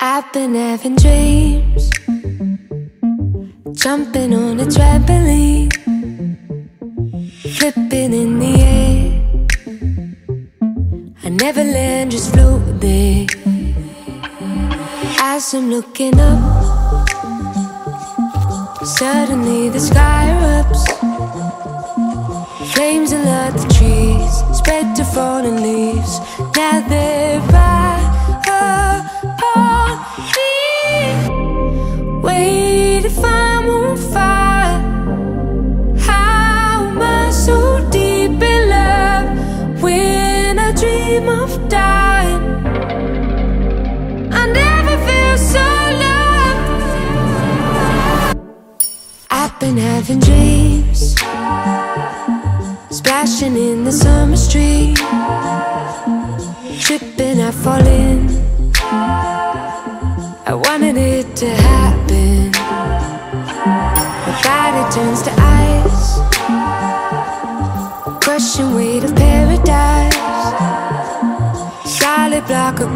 I've been having dreams, jumping on a trampoline, flipping in the air. I never land, just float there. As I'm looking up, suddenly the sky erupts. Flames alert the trees, spread to fallen leaves. Now they're right upon me. Wait, if I'm on fire, how am I so deep in love? When I dream of dying, I never feel so loved. I've been having dreams, splashing in the summer street, tripping, I fall in. I wanted it to happen. My body turns to ice, crushing weight of paradise. Solid block of